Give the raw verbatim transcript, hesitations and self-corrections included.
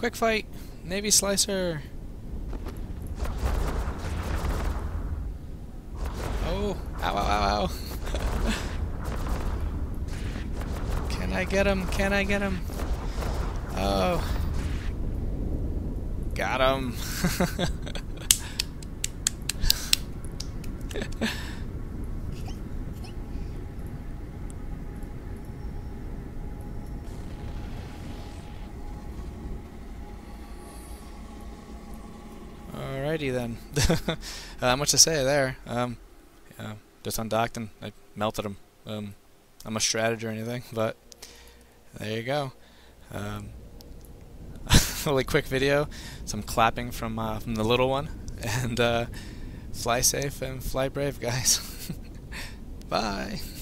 Quick fight! Navy Slicer! Oh! Ow, ow, ow, ow! Can I get him? Can I get him? Oh! Got him! Alrighty then. uh, not much to say there. Um, yeah, just undocked and I melted him. Um, I'm a strateger or anything, but there you go. Um, really quick video, some clapping from uh, from the little one, and uh, fly safe and fly brave, guys. Bye.